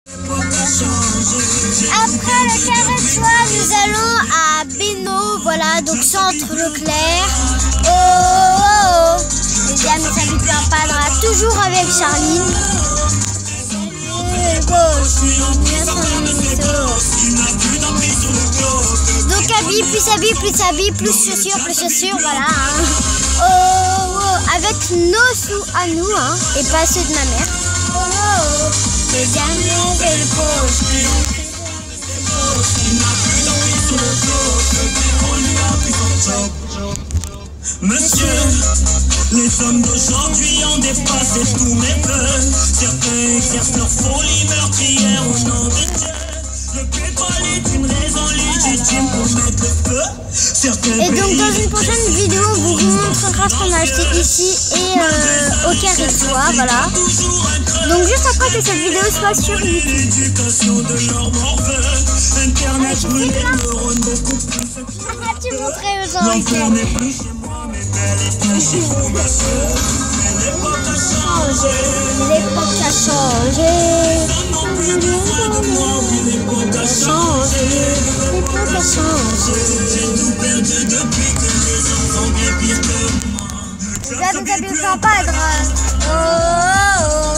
Après le carré de soie, nous allons à Bénaud, voilà, donc centre Leclerc. Oh, oh, oh. Les amis, ça lui plaît pas, toujours avec Charline. Donc habille, plus chaussures, voilà. Hein. Oh, oh, avec nos sous à nous, hein, et pas ceux de ma mère. Oh, oh, les amis, c'est le poche. Monsieur, les hommes d'aujourd'hui ont dépassé tous mes peurs. Certains exercent leur folie meurtrière au nom de Dieu. Le pétrole est une raison légitime pour mettre le feu. Et donc dans une prochaine vidéo, on vous montrera ce qu'on a acheté ici et au carré de soie, voilà. Donc juste après que cette vidéo soit sur YouTube. Tu montrais aux gens ici. L'époque a changé. L'époque a changé. L'époque a changé. J'ai tout perdu depuis que les enfants bien pire que moi. Les amis, ça ne sent pas grave. Oh, oh, oh.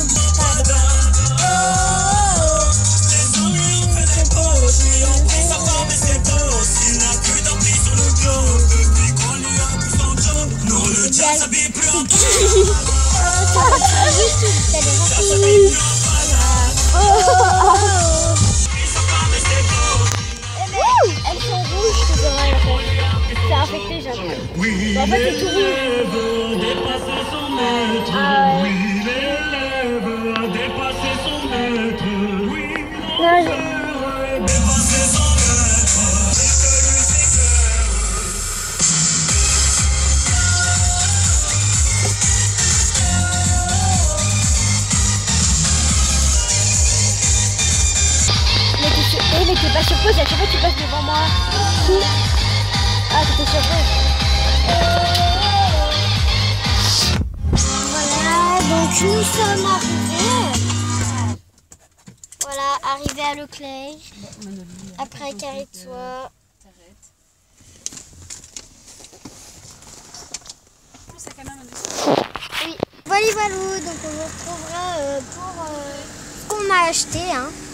Elles sont rouges, tes oreilles, en fait. C'est infecté, j'avoue. En fait, c'est tout rouge. Mais t'es pas sur pause, à chaque fois tu passes devant moi. Ah, t'étais sur pause. Voilà, donc nous sommes arrivés. Voilà, arrivés à Leclerc. Après un carré de soie. Oui, voilà, donc on vous retrouvera pour ce qu'on a acheté. Hein.